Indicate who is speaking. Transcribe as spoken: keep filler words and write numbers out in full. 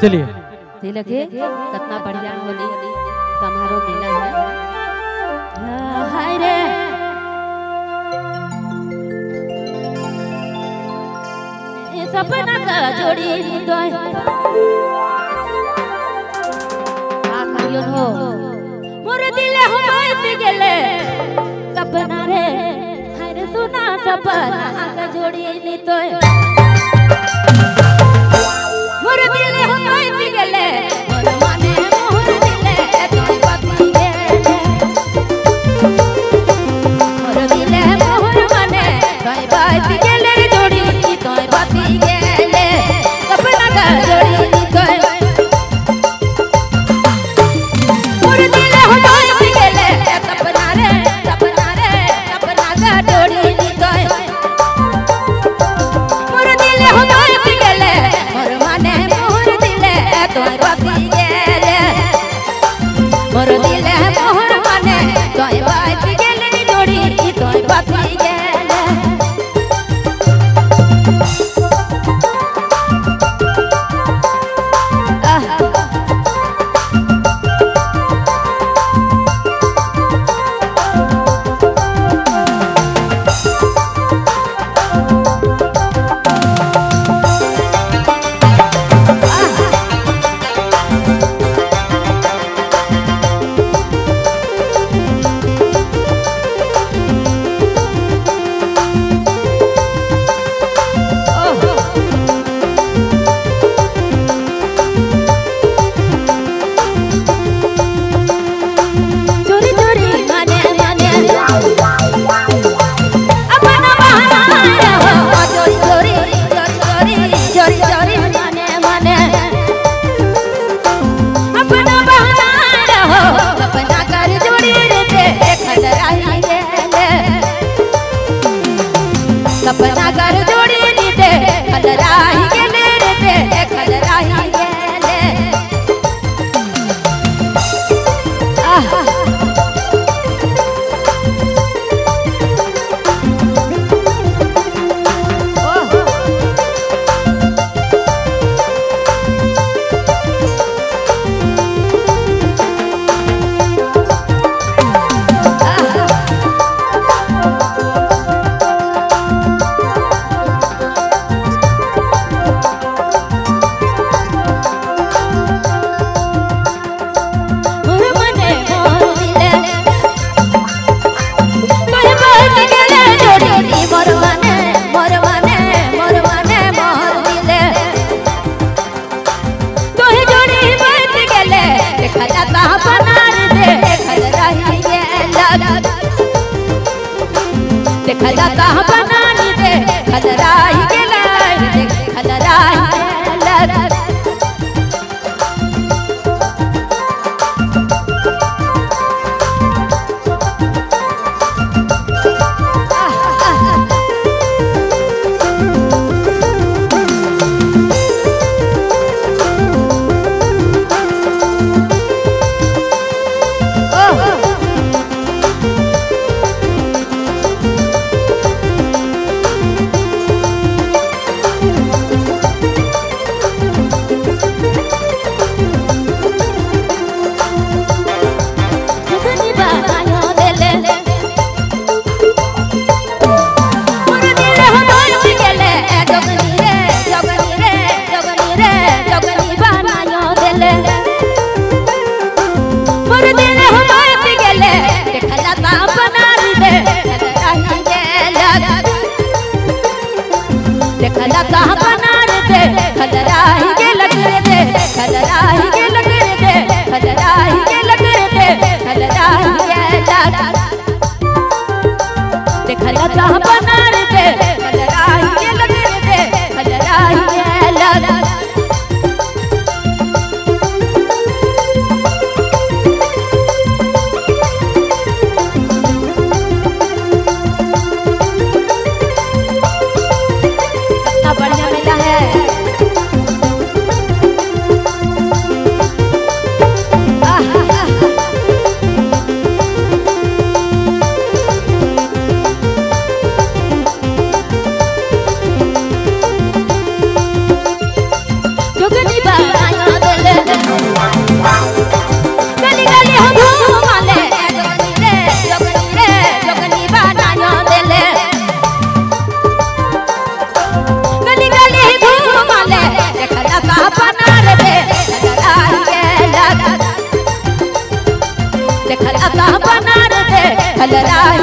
Speaker 1: चलिए
Speaker 2: तिलक है कितना बढ़िया होली समारोह मिला है। हाय रे ये सपना का जोड़ी तो आखिर हो मोर दिल हो पे गेले सपना रे हाय रे सुना सपना का जोड़ी नी तो मोर दिल हो पे गेले मोर माने मोर दिले तोय पति गेले मोर दिले मोर माने तोय पति गेले जोड़ी तोय पति गेले सपना का जोड़ी तोय मोर दिल हो पे गेले सपना रे सपना रे सपना का जोड़ी तोय मोर दिल हो पे गेले मोर माने मोर दिले तोय पति गेले मोर दिले मोर माने तोय पति गेले जोड़ी तोय पति गेले सपना कर जोड़ी नी दे खलराही गेले रे दे खलराही गेले आह देखला कहाँ बनानी दे खलराही गेले दे खलराही गेले देखला कहाँ बना दे खलराही के लग दे खलराही के लग दे खलराही के लग दे खलराही के लग देखला कहाँ बना दे खलराही के लग दे खलराही के लग बढ़िया। बदला